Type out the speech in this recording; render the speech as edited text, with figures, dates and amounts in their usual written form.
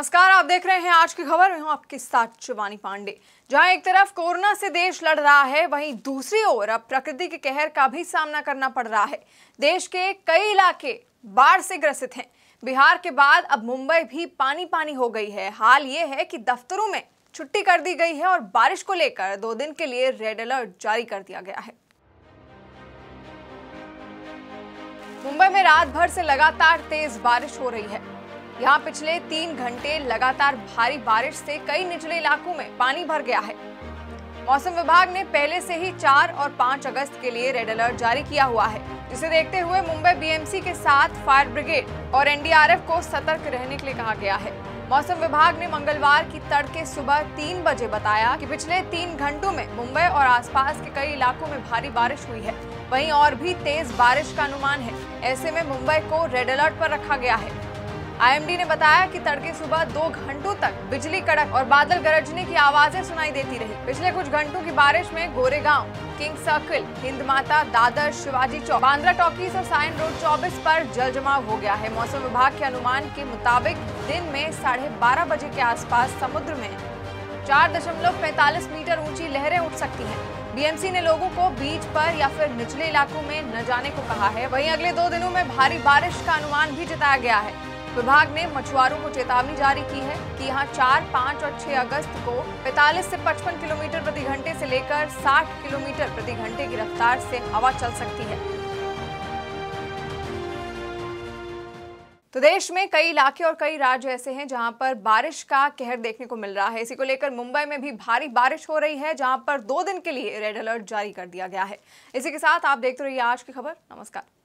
नमस्कार, आप देख रहे हैं आज की खबर। मैं हूं आपके साथ शिवानी पांडे। जहां एक तरफ कोरोना से देश लड़ रहा है, वहीं दूसरी ओर अब प्रकृति के कहर का भी सामना करना पड़ रहा है। देश के कई इलाके बाढ़ से ग्रसित हैं। बिहार के बाद अब मुंबई भी पानी पानी हो गई है। हाल ये है कि दफ्तरों में छुट्टी कर दी गई है और बारिश को लेकर 2 दिन के लिए रेड अलर्ट जारी कर दिया गया है। मुंबई में रात भर से लगातार तेज बारिश हो रही है। यहाँ पिछले 3 घंटे लगातार भारी बारिश से कई निचले इलाकों में पानी भर गया है। मौसम विभाग ने पहले से ही 4 और 5 अगस्त के लिए रेड अलर्ट जारी किया हुआ है, जिसे देखते हुए मुंबई बीएमसी के साथ फायर ब्रिगेड और एनडीआरएफ को सतर्क रहने के लिए कहा गया है। मौसम विभाग ने मंगलवार की तड़के सुबह 3 बजे बताया कि पिछले 3 घंटों में मुंबई और आसपास के कई इलाकों में भारी बारिश हुई है। वहीं और भी तेज बारिश का अनुमान है। ऐसे में मुंबई को रेड अलर्ट पर रखा गया है। आईएमडी ने बताया कि तड़के सुबह 2 घंटों तक बिजली कड़क और बादल गरजने की आवाजें सुनाई देती रही। पिछले कुछ घंटों की बारिश में Goregaon, king Circle, Hind Mata, Dadar, Shivaji Chowk, Bandra talkies और साइन रोड 24 पर जल जमाव हो गया है। मौसम विभाग के अनुमान के मुताबिक दिन में 12:30 बजे के आसपास समुद्र में 4.45 मीटर ऊंची लहरें उठ सकती हैं। बीएमसी ने लोगों को बीच पर या फिर निचले इलाकों में न जाने को कहा है। वहीं अगले 2 दिनों में भारी बारिश का अनुमान भी जताया गया है। विभाग ने मछुआरों को चेतावनी जारी की है कि यहां 4, 5 और 6 अगस्त को 45 से 55 किलोमीटर प्रति घंटे से लेकर 60 किलोमीटर प्रति घंटे की रफ्तार से हवा चल सकती है। तो देश में कई इलाके और कई राज्य ऐसे हैं जहां पर बारिश का कहर देखने को मिल रहा है। इसी को लेकर मुंबई में भी भारी बारिश हो रही है, जहां पर 2 दिन के लिए रेड अलर्ट जारी कर दिया गया है। इसी के साथ आप देखते रहिए आज की खबर। नमस्कार।